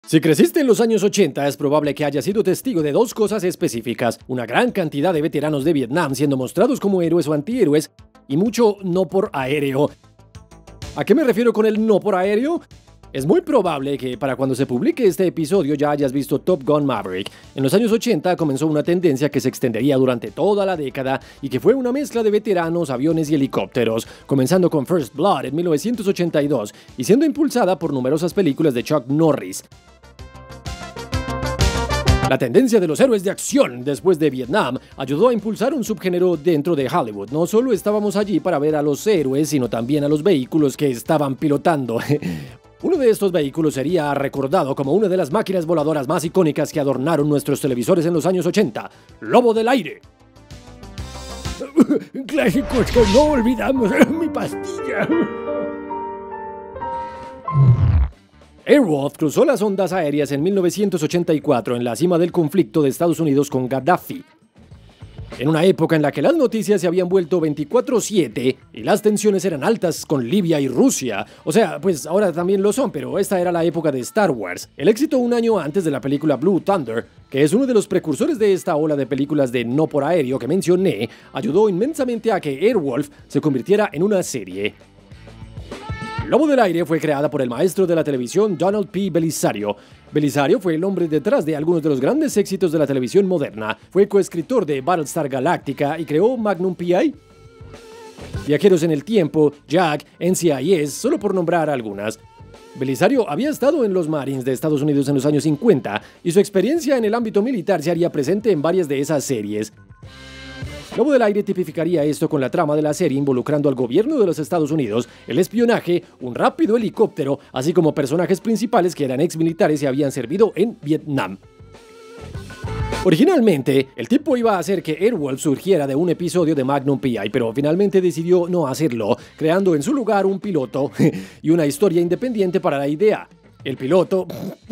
Si creciste en los años 80, es probable que hayas sido testigo de dos cosas específicas: una gran cantidad de veteranos de Vietnam siendo mostrados como héroes o antihéroes, y mucho no por aéreo. ¿A qué me refiero con el no por aéreo? Es muy probable que para cuando se publique este episodio ya hayas visto Top Gun Maverick. En los años 80 comenzó una tendencia que se extendería durante toda la década y que fue una mezcla de veteranos, aviones y helicópteros, comenzando con First Blood en 1982 y siendo impulsada por numerosas películas de Chuck Norris. La tendencia de los héroes de acción después de Vietnam ayudó a impulsar un subgénero dentro de Hollywood. No solo estábamos allí para ver a los héroes, sino también a los vehículos que estaban pilotando. Uno de estos vehículos sería recordado como una de las máquinas voladoras más icónicas que adornaron nuestros televisores en los años 80, Lobo del Aire. Clásicos que no olvidamos, mi pastilla. Airwolf cruzó las ondas aéreas en 1984 en la cima del conflicto de Estados Unidos con Gaddafi. En una época en la que las noticias se habían vuelto 24/7 y las tensiones eran altas con Libia y Rusia. O sea, pues ahora también lo son, pero esta era la época de Star Wars. El éxito un año antes de la película Blue Thunder, que es uno de los precursores de esta ola de películas de no por aéreo que mencioné, ayudó inmensamente a que Airwolf se convirtiera en una serie. Lobo del Aire fue creada por el maestro de la televisión Donald P. Bellisario. Bellisario fue el hombre detrás de algunos de los grandes éxitos de la televisión moderna. Fue coescritor de Battlestar Galactica y creó Magnum P.I., Viajeros en el Tiempo, Jack, NCIS, solo por nombrar algunas. Bellisario había estado en los Marines de Estados Unidos en los años 50 y su experiencia en el ámbito militar se haría presente en varias de esas series. Lobo del Aire tipificaría esto con la trama de la serie involucrando al gobierno de los Estados Unidos, el espionaje, un rápido helicóptero, así como personajes principales que eran exmilitares y habían servido en Vietnam. Originalmente, el tipo iba a hacer que Airwolf surgiera de un episodio de Magnum P.I., pero finalmente decidió no hacerlo, creando en su lugar un piloto y una historia independiente para la idea. El piloto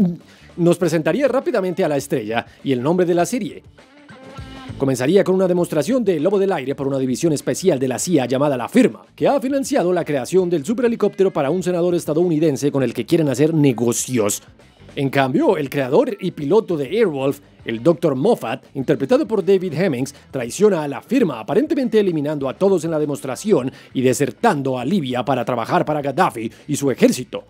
nos presentaría rápidamente a la estrella y el nombre de la serie. Comenzaría con una demostración de Lobo del Aire por una división especial de la CIA llamada La Firma, que ha financiado la creación del superhelicóptero para un senador estadounidense con el que quieren hacer negocios. En cambio, el creador y piloto de Airwolf, el Dr. Moffat, interpretado por David Hemmings, traiciona a La Firma, aparentemente eliminando a todos en la demostración y desertando a Libia para trabajar para Gaddafi y su ejército.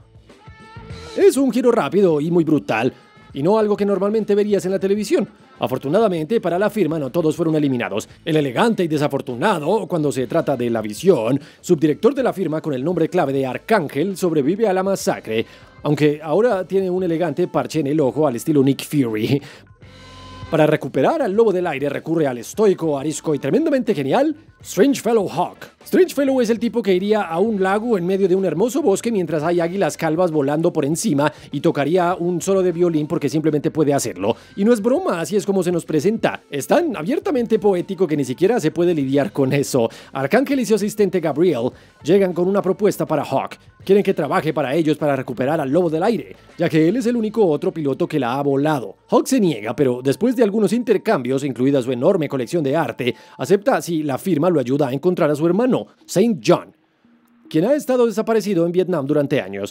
Es un giro rápido y muy brutal, y no algo que normalmente verías en la televisión. Afortunadamente, para La Firma no todos fueron eliminados. El elegante y desafortunado, cuando se trata de La Visión, subdirector de La Firma con el nombre clave de Arcángel, sobrevive a la masacre, aunque ahora tiene un elegante parche en el ojo al estilo Nick Fury. Para recuperar al Lobo del Aire recurre al estoico, arisco y tremendamente genial Strangefellow Hawk. Strangefellow es el tipo que iría a un lago en medio de un hermoso bosque mientras hay águilas calvas volando por encima y tocaría un solo de violín porque simplemente puede hacerlo. Y no es broma, así es como se nos presenta. Es tan abiertamente poético que ni siquiera se puede lidiar con eso. Arcángel y su asistente Gabriel llegan con una propuesta para Hawk. Quieren que trabaje para ellos para recuperar al Lobo del Aire, ya que él es el único otro piloto que la ha volado. Hawk se niega, pero después de algunos intercambios, incluida su enorme colección de arte, acepta si La Firma lo ayuda a encontrar a su hermano, Saint John, quien ha estado desaparecido en Vietnam durante años.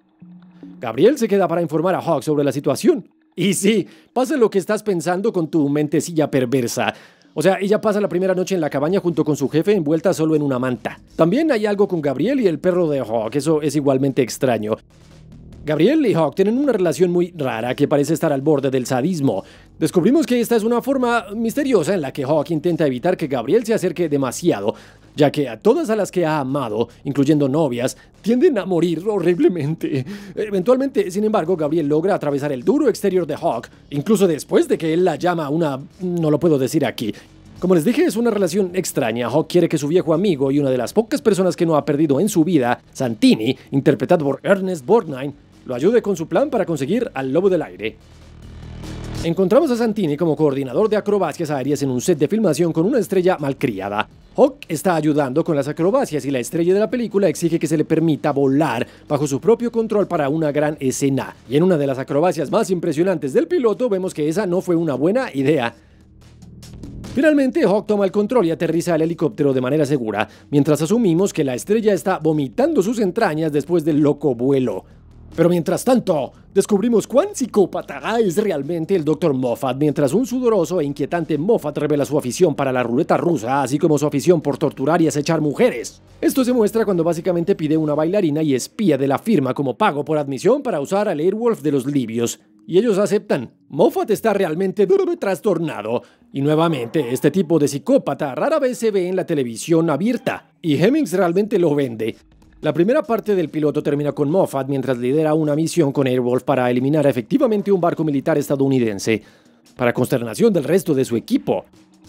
Gabriel se queda para informar a Hawk sobre la situación. Y sí, pasa lo que estás pensando con tu mentecilla perversa. O sea, ella pasa la primera noche en la cabaña junto con su jefe envuelta solo en una manta. También hay algo con Gabriel y el perro de Hawk, eso es igualmente extraño. Gabriel y Hawk tienen una relación muy rara que parece estar al borde del sadismo. Descubrimos que esta es una forma misteriosa en la que Hawk intenta evitar que Gabriel se acerque demasiado, ya que a todas a las que ha amado, incluyendo novias, tienden a morir horriblemente. Eventualmente, sin embargo, Gabriel logra atravesar el duro exterior de Hawk, incluso después de que él la llama una... no lo puedo decir aquí. Como les dije, es una relación extraña. Hawk quiere que su viejo amigo y una de las pocas personas que no ha perdido en su vida, Santini, interpretado por Ernest Borgnine, lo ayude con su plan para conseguir al Lobo del Aire. Encontramos a Santini como coordinador de acrobacias aéreas en un set de filmación con una estrella malcriada. Hawk está ayudando con las acrobacias y la estrella de la película exige que se le permita volar bajo su propio control para una gran escena. Y en una de las acrobacias más impresionantes del piloto vemos que esa no fue una buena idea. Finalmente, Hawk toma el control y aterriza el helicóptero de manera segura, mientras asumimos que la estrella está vomitando sus entrañas después del loco vuelo. Pero mientras tanto, descubrimos cuán psicópata es realmente el Dr. Moffat, mientras un sudoroso e inquietante Moffat revela su afición para la ruleta rusa, así como su afición por torturar y acechar mujeres. Esto se muestra cuando básicamente pide una bailarina y espía de la firma como pago por admisión para usar al Airwolf de los libios. Y ellos aceptan. Moffat está realmente trastornado. Y nuevamente, este tipo de psicópata rara vez se ve en la televisión abierta. Y Hemmings realmente lo vende. La primera parte del piloto termina con Moffat mientras lidera una misión con Airwolf para eliminar efectivamente un barco militar estadounidense, para consternación del resto de su equipo.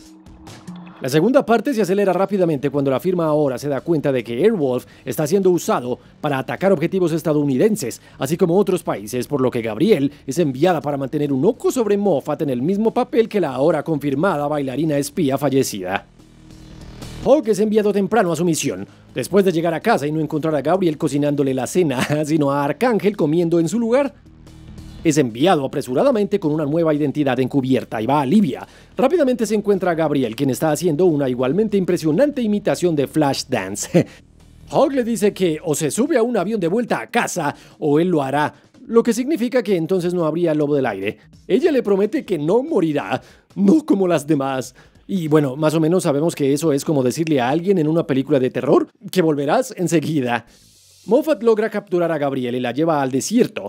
La segunda parte se acelera rápidamente cuando la firma ahora se da cuenta de que Airwolf está siendo usado para atacar objetivos estadounidenses, así como otros países, por lo que Gabrielle es enviada para mantener un ojo sobre Moffat en el mismo papel que la ahora confirmada bailarina espía fallecida. Hawk es enviado temprano a su misión, después de llegar a casa y no encontrar a Gabrielle cocinándole la cena, sino a Arcángel comiendo en su lugar. Es enviado apresuradamente con una nueva identidad encubierta y va a Libia. Rápidamente se encuentra a Gabrielle, quien está haciendo una igualmente impresionante imitación de Flashdance. Hawk le dice que o se sube a un avión de vuelta a casa o él lo hará, lo que significa que entonces no habría lobo del aire. Ella le promete que no morirá, no como las demás. Y bueno, más o menos sabemos que eso es como decirle a alguien en una película de terror que volverás enseguida. Moffat logra capturar a Gabrielle y la lleva al desierto.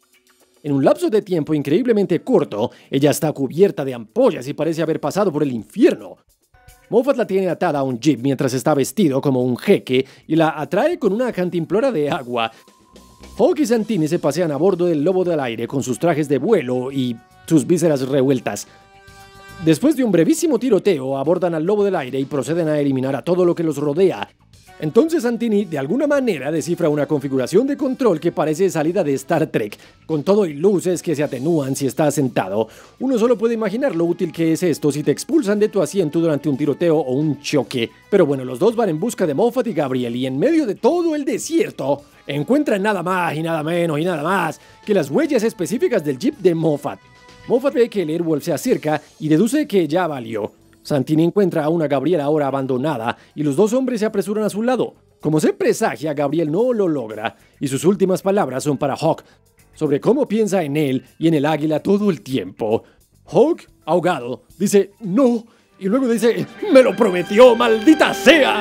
En un lapso de tiempo increíblemente corto, ella está cubierta de ampollas y parece haber pasado por el infierno. Moffat la tiene atada a un jeep mientras está vestido como un jeque y la atrae con una cantimplora de agua. Hawk y Santini se pasean a bordo del lobo del aire con sus trajes de vuelo y sus vísceras revueltas. Después de un brevísimo tiroteo, abordan al lobo del aire y proceden a eliminar a todo lo que los rodea. Entonces Santini, de alguna manera, descifra una configuración de control que parece salida de Star Trek, con todo y luces que se atenúan si estás sentado. Uno solo puede imaginar lo útil que es esto si te expulsan de tu asiento durante un tiroteo o un choque. Pero bueno, los dos van en busca de Moffat y Gabrielle, y en medio de todo el desierto, encuentran nada más y nada menos y nada más que las huellas específicas del jeep de Moffat. Moffat ve que el Airwolf se acerca y deduce que ya valió. Santini encuentra a una Gabrielle ahora abandonada y los dos hombres se apresuran a su lado. Como se presagia, Gabrielle no lo logra y sus últimas palabras son para Hawk, sobre cómo piensa en él y en el águila todo el tiempo. Hawk, ahogado, dice no y luego dice ¡me lo prometió, maldita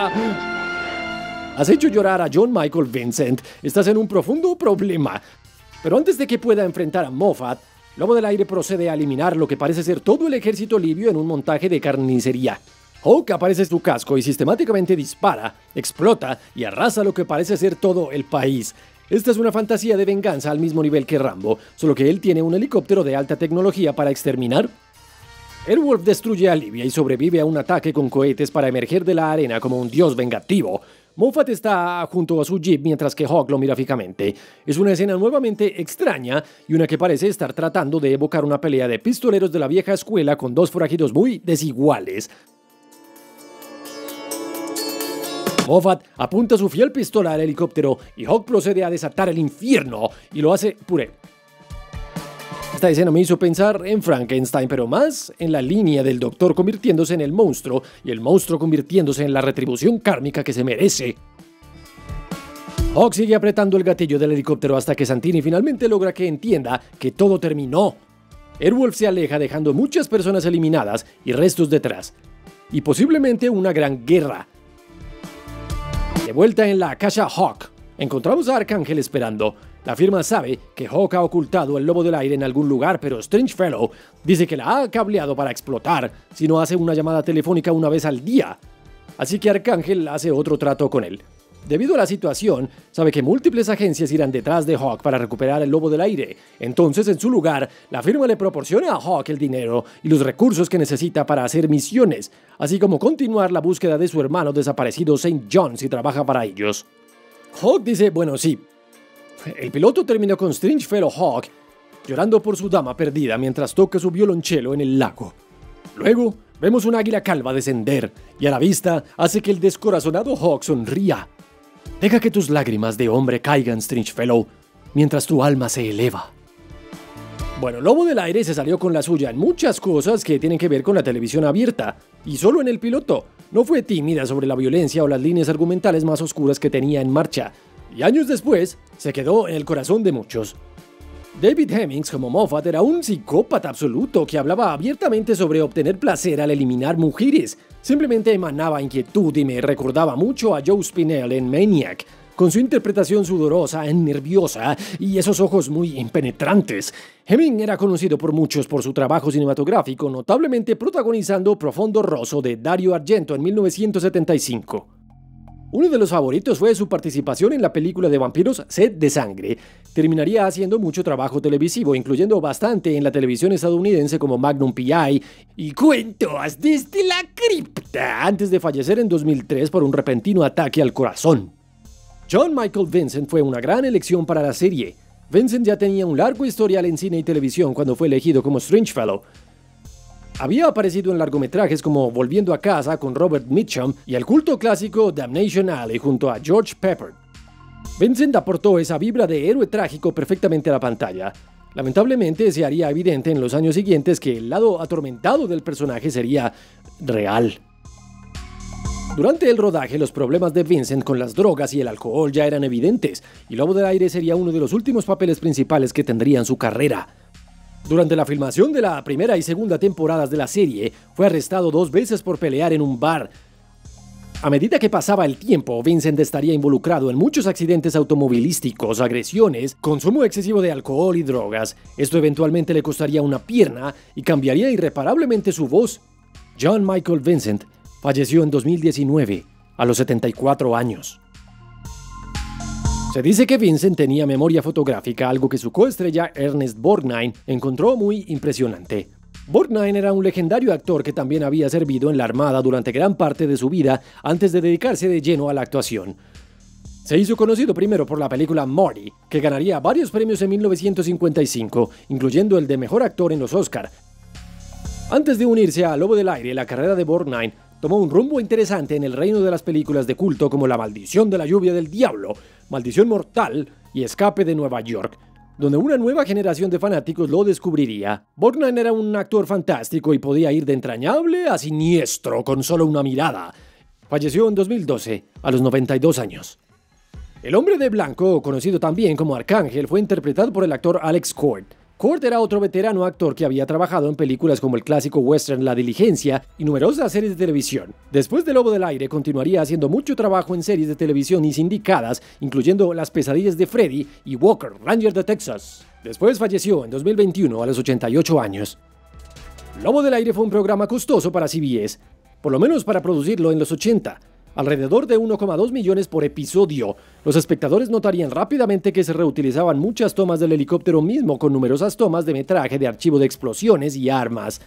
sea! Has hecho llorar a John Michael Vincent, estás en un profundo problema. Pero antes de que pueda enfrentar a Moffat, Lobo del Aire procede a eliminar lo que parece ser todo el ejército libio en un montaje de carnicería. Hawk aparece en su casco y sistemáticamente dispara, explota y arrasa lo que parece ser todo el país. Esta es una fantasía de venganza al mismo nivel que Rambo, solo que él tiene un helicóptero de alta tecnología para exterminar. Airwolf destruye a Libia y sobrevive a un ataque con cohetes para emerger de la arena como un dios vengativo. Moffat está junto a su jeep mientras que Hawk lo mira fijamente. Es una escena nuevamente extraña y una que parece estar tratando de evocar una pelea de pistoleros de la vieja escuela con dos forajidos muy desiguales. Moffat apunta su fiel pistola al helicóptero y Hawk procede a desatar el infierno y lo hace puré. Esta escena me hizo pensar en Frankenstein, pero más en la línea del doctor convirtiéndose en el monstruo y el monstruo convirtiéndose en la retribución kármica que se merece. Hawk sigue apretando el gatillo del helicóptero hasta que Santini finalmente logra que entienda que todo terminó. Airwolf se aleja dejando muchas personas eliminadas y restos detrás. Y posiblemente una gran guerra. De vuelta en la casa Hawk, encontramos a Arcángel esperando. La firma sabe que Hawk ha ocultado el lobo del aire en algún lugar, pero Strangefellow dice que la ha cableado para explotar si no hace una llamada telefónica una vez al día. Así que Arcángel hace otro trato con él. Debido a la situación, sabe que múltiples agencias irán detrás de Hawk para recuperar el lobo del aire. Entonces, en su lugar, la firma le proporciona a Hawk el dinero y los recursos que necesita para hacer misiones, así como continuar la búsqueda de su hermano desaparecido St. John si trabaja para ellos. Hawk dice, bueno, sí. El piloto terminó con Strangefellow Hawk llorando por su dama perdida mientras toca su violonchelo en el lago. Luego, vemos un águila calva descender y a la vista hace que el descorazonado Hawk sonría. Deja que tus lágrimas de hombre caigan, Strangefellow, mientras tu alma se eleva. Bueno, Lobo del Aire se salió con la suya en muchas cosas que tienen que ver con la televisión abierta, y solo en el piloto. No fue tímida sobre la violencia o las líneas argumentales más oscuras que tenía en marcha. Y años después, se quedó en el corazón de muchos. David Hemmings como Moffat era un psicópata absoluto que hablaba abiertamente sobre obtener placer al eliminar mujeres. Simplemente emanaba inquietud y me recordaba mucho a Joe Spinell en Maniac, con su interpretación sudorosa, nerviosa y esos ojos muy impenetrantes. Hemmings era conocido por muchos por su trabajo cinematográfico, notablemente protagonizando Profondo Rosso de Dario Argento en 1975. Uno de los favoritos fue su participación en la película de vampiros Sed de Sangre. Terminaría haciendo mucho trabajo televisivo, incluyendo bastante en la televisión estadounidense como Magnum P.I. y Cuentos desde la cripta, antes de fallecer en 2003 por un repentino ataque al corazón. John Michael Vincent fue una gran elección para la serie. Vincent ya tenía un largo historial en cine y televisión cuando fue elegido como Stringfellow. Había aparecido en largometrajes como Volviendo a casa con Robert Mitchum y el culto clásico Damnation Alley junto a George Pepper. Vincent aportó esa vibra de héroe trágico perfectamente a la pantalla. Lamentablemente se haría evidente en los años siguientes que el lado atormentado del personaje sería real. Durante el rodaje, los problemas de Vincent con las drogas y el alcohol ya eran evidentes, y Lobo del Aire sería uno de los últimos papeles principales que tendría en su carrera. Durante la filmación de la primera y segunda temporadas de la serie, fue arrestado 2 veces por pelear en un bar. A medida que pasaba el tiempo, Vincent estaría involucrado en muchos accidentes automovilísticos, agresiones, consumo excesivo de alcohol y drogas. Esto eventualmente le costaría una pierna y cambiaría irreparablemente su voz. John Michael Vincent falleció en 2019, a los 74 años. Se dice que Vincent tenía memoria fotográfica, algo que su coestrella Ernest Borgnine encontró muy impresionante. Borgnine era un legendario actor que también había servido en la Armada durante gran parte de su vida antes de dedicarse de lleno a la actuación. Se hizo conocido primero por la película Marty, que ganaría varios premios en 1955, incluyendo el de Mejor Actor en los Oscar. Antes de unirse a Lobo del Aire, la carrera de Borgnine tomó un rumbo interesante en el reino de las películas de culto como La Maldición de la Lluvia del Diablo, Maldición Mortal y Escape de Nueva York, donde una nueva generación de fanáticos lo descubriría. Borgnine era un actor fantástico y podía ir de entrañable a siniestro con solo una mirada. Falleció en 2012, a los 92 años. El Hombre de Blanco, conocido también como Arcángel, fue interpretado por el actor Alex Cord. Cord era otro veterano actor que había trabajado en películas como el clásico western La Diligencia y numerosas series de televisión. Después de Lobo del Aire, continuaría haciendo mucho trabajo en series de televisión y sindicadas, incluyendo Las Pesadillas de Freddy y Walker, Ranger de Texas. Después falleció en 2021 a los 88 años. Lobo del Aire fue un programa costoso para CBS, por lo menos para producirlo en los 80. Alrededor de 1,2 millones por episodio. Los espectadores notarían rápidamente que se reutilizaban muchas tomas del helicóptero mismo, con numerosas tomas de metraje de archivo de explosiones y armas.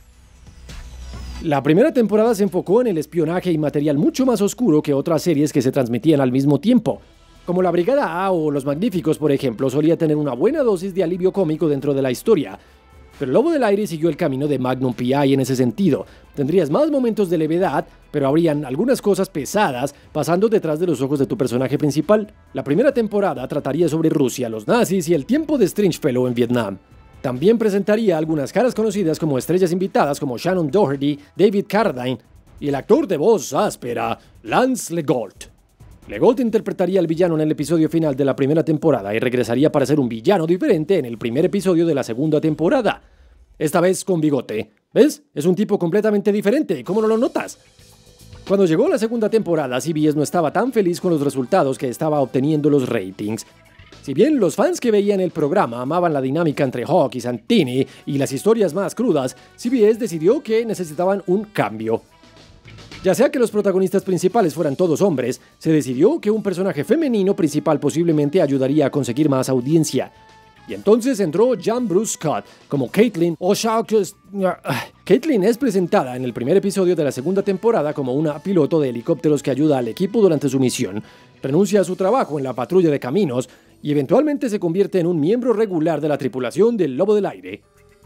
La primera temporada se enfocó en el espionaje y material mucho más oscuro que otras series que se transmitían al mismo tiempo. Como La Brigada A o Los Magníficos, por ejemplo, solía tener una buena dosis de alivio cómico dentro de la historia. Pero Lobo del Aire siguió el camino de Magnum P.I. en ese sentido. Tendrías más momentos de levedad, pero habrían algunas cosas pesadas pasando detrás de los ojos de tu personaje principal. La primera temporada trataría sobre Rusia, los nazis y el tiempo de Stringfellow en Vietnam. También presentaría algunas caras conocidas como estrellas invitadas como Shannon Doherty, David Carradine y el actor de voz áspera, Lance Legault. Legault interpretaría al villano en el episodio final de la primera temporada y regresaría para ser un villano diferente en el primer episodio de la segunda temporada. Esta vez con bigote. ¿Ves? Es un tipo completamente diferente, ¿cómo no lo notas? Cuando llegó la segunda temporada, CBS no estaba tan feliz con los resultados que estaba obteniendo los ratings. Si bien los fans que veían el programa amaban la dinámica entre Hawk y Santini y las historias más crudas, CBS decidió que necesitaban un cambio. Ya sea que los protagonistas principales fueran todos hombres, se decidió que un personaje femenino principal posiblemente ayudaría a conseguir más audiencia. Y entonces entró Jan Bruce Scott como Caitlin O'Shaughnessy. Caitlin es presentada en el primer episodio de la segunda temporada como una piloto de helicópteros que ayuda al equipo durante su misión, renuncia a su trabajo en la patrulla de caminos y eventualmente se convierte en un miembro regular de la tripulación del Lobo del Aire.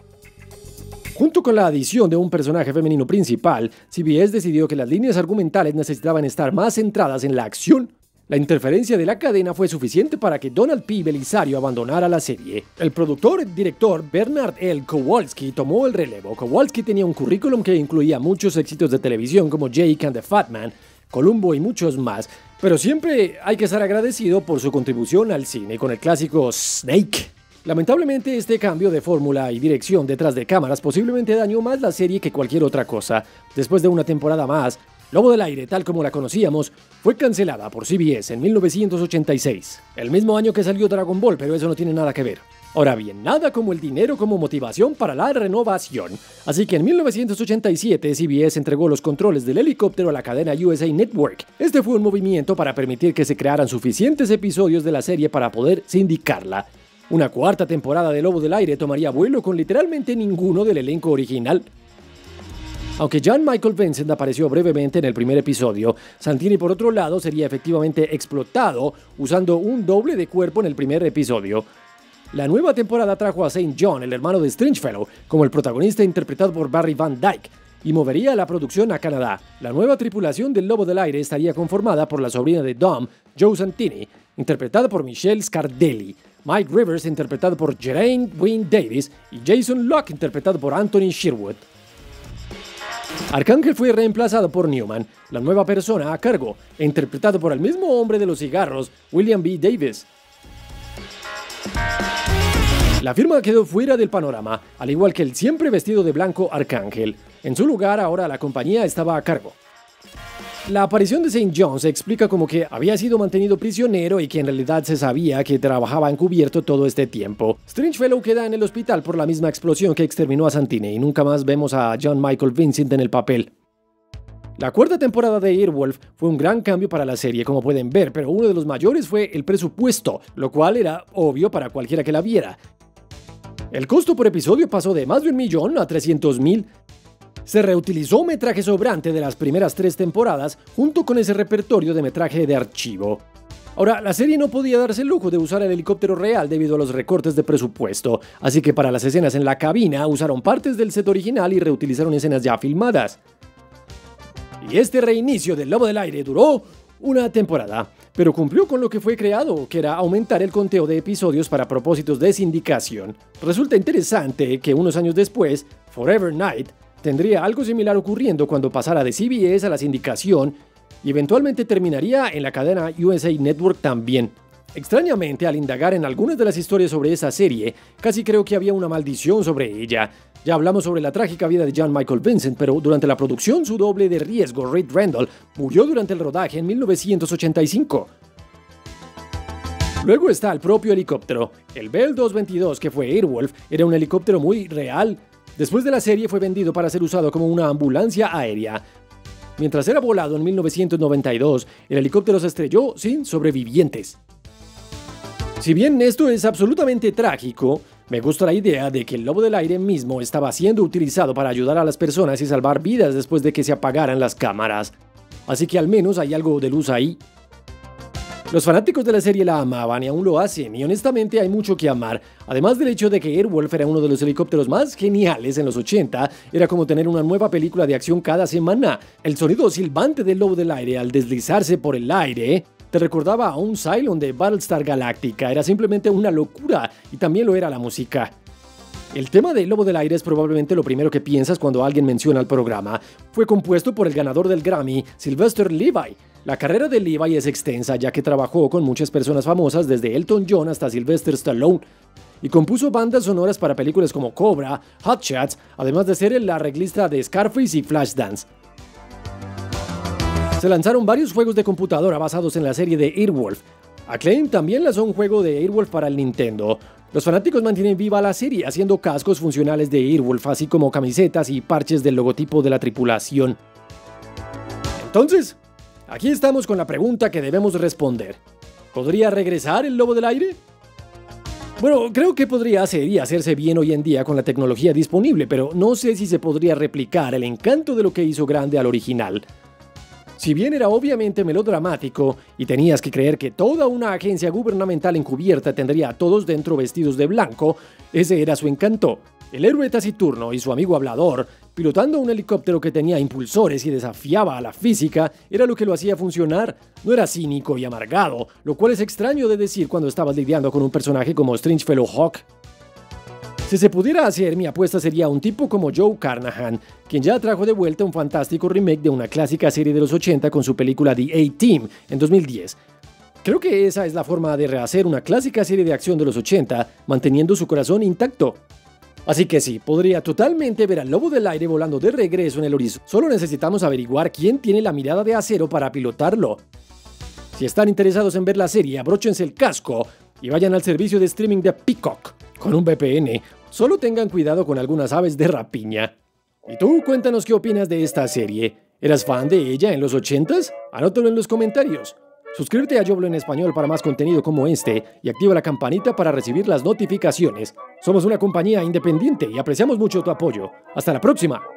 Junto con la adición de un personaje femenino principal, CBS decidió que las líneas argumentales necesitaban estar más centradas en la acción. La interferencia de la cadena fue suficiente para que Donald P. Belisario abandonara la serie. El productor-director Bernard L. Kowalski tomó el relevo. Kowalski tenía un currículum que incluía muchos éxitos de televisión como Jake and the Fat Man, Columbo y muchos más, Pero siempre hay que estar agradecido por su contribución al cine con el clásico Snake. Lamentablemente este cambio de fórmula y dirección detrás de cámaras posiblemente dañó más la serie que cualquier otra cosa. Después de una temporada más, Lobo del Aire, tal como la conocíamos, fue cancelada por CBS en 1986, el mismo año que salió Dragon Ball, pero eso no tiene nada que ver. Ahora bien, nada como el dinero como motivación para la renovación. Así que en 1987 CBS entregó los controles del helicóptero a la cadena USA Network. Este fue un movimiento para permitir que se crearan suficientes episodios de la serie para poder sindicarla. Una cuarta temporada de Lobo del Aire tomaría vuelo con literalmente ninguno del elenco original. Aunque Jan Michael Vincent apareció brevemente en el primer episodio, Santini por otro lado sería efectivamente explotado usando un doble de cuerpo en el primer episodio. La nueva temporada trajo a St. John, el hermano de Stringfellow, como el protagonista interpretado por Barry Van Dyke, y movería la producción a Canadá. La nueva tripulación del Lobo del Aire estaría conformada por la sobrina de Dom, Joe Santini, interpretada por Michelle Scardelli, Mike Rivers, interpretado por Geraint Wynne Davis, y Jason Locke, interpretado por Anthony Sherwood. Arcángel fue reemplazado por Newman, la nueva persona a cargo, e interpretado por el mismo hombre de los cigarros, William B. Davis. La firma quedó fuera del panorama, al igual que el siempre vestido de blanco Arcángel. En su lugar, ahora la compañía estaba a cargo. La aparición de St. John se explica como que había sido mantenido prisionero y que en realidad se sabía que trabajaba encubierto todo este tiempo. Stringfellow queda en el hospital por la misma explosión que exterminó a Santini y nunca más vemos a Jan Michael Vincent en el papel. La cuarta temporada de Airwolf fue un gran cambio para la serie, como pueden ver, pero uno de los mayores fue el presupuesto, lo cual era obvio para cualquiera que la viera. El costo por episodio pasó de más de $1 millón a $300,000. Se reutilizó metraje sobrante de las primeras 3 temporadas junto con ese repertorio de metraje de archivo. Ahora, la serie no podía darse el lujo de usar el helicóptero real debido a los recortes de presupuesto, así que para las escenas en la cabina usaron partes del set original y reutilizaron escenas ya filmadas. Y este reinicio del Lobo del Aire duró una temporada, pero cumplió con lo que fue creado, que era aumentar el conteo de episodios para propósitos de sindicación. Resulta interesante que unos años después, Forever Knight tendría algo similar ocurriendo cuando pasara de CBS a la sindicación y eventualmente terminaría en la cadena USA Network también. Extrañamente, al indagar en algunas de las historias sobre esa serie, casi creo que había una maldición sobre ella. Ya hablamos sobre la trágica vida de Jan Michael Vincent, pero durante la producción su doble de riesgo, Reed Randall, murió durante el rodaje en 1985. Luego está el propio helicóptero. El Bell 222, que fue Airwolf, era un helicóptero muy real. Después de la serie fue vendido para ser usado como una ambulancia aérea. Mientras era volado en 1992, el helicóptero se estrelló sin sobrevivientes. Si bien esto es absolutamente trágico, me gusta la idea de que el Lobo del Aire mismo estaba siendo utilizado para ayudar a las personas y salvar vidas después de que se apagaran las cámaras. Así que al menos hay algo de luz ahí. Los fanáticos de la serie la amaban y aún lo hacen, y honestamente hay mucho que amar. Además del hecho de que Airwolf era uno de los helicópteros más geniales en los 80, era como tener una nueva película de acción cada semana. El sonido silbante del Lobo del Aire al deslizarse por el aire te recordaba a un Cylon de Battlestar Galactica, era simplemente una locura, y también lo era la música. El tema del Lobo del Aire es probablemente lo primero que piensas cuando alguien menciona el programa. Fue compuesto por el ganador del Grammy, Sylvester Levy. La carrera de Levy es extensa, ya que trabajó con muchas personas famosas desde Elton John hasta Sylvester Stallone, y compuso bandas sonoras para películas como Cobra, Hot Shots, además de ser el arreglista de Scarface y Flashdance. Se lanzaron varios juegos de computadora basados en la serie de Airwolf. Acclaim también lanzó un juego de Airwolf para el Nintendo. Los fanáticos mantienen viva la serie haciendo cascos funcionales de Airwolf, así como camisetas y parches del logotipo de la tripulación. Entonces, aquí estamos con la pregunta que debemos responder. ¿Podría regresar el Lobo del Aire? Bueno, creo que podría hacer y hacerse bien hoy en día con la tecnología disponible, pero no sé si se podría replicar el encanto de lo que hizo grande al original. Si bien era obviamente melodramático y tenías que creer que toda una agencia gubernamental encubierta tendría a todos dentro vestidos de blanco, ese era su encanto. El héroe taciturno y su amigo hablador, pilotando un helicóptero que tenía impulsores y desafiaba a la física, era lo que lo hacía funcionar. No era cínico y amargado, lo cual es extraño de decir cuando estabas lidiando con un personaje como Stringfellow Hawk. Si se pudiera hacer, mi apuesta sería un tipo como Joe Carnahan, quien ya trajo de vuelta un fantástico remake de una clásica serie de los 80 con su película The A-Team en 2010. Creo que esa es la forma de rehacer una clásica serie de acción de los 80, manteniendo su corazón intacto. Así que sí, podría totalmente ver al Lobo del Aire volando de regreso en el horizonte. Solo necesitamos averiguar quién tiene la mirada de acero para pilotarlo. Si están interesados en ver la serie, abróchense el casco y vayan al servicio de streaming de Peacock con un VPN. Solo tengan cuidado con algunas aves de rapiña. ¿Y tú? Cuéntanos qué opinas de esta serie. ¿Eras fan de ella en los 80s? Anótalo en los comentarios. Suscríbete a Yo Hablo en Español para más contenido como este y activa la campanita para recibir las notificaciones. Somos una compañía independiente y apreciamos mucho tu apoyo. ¡Hasta la próxima!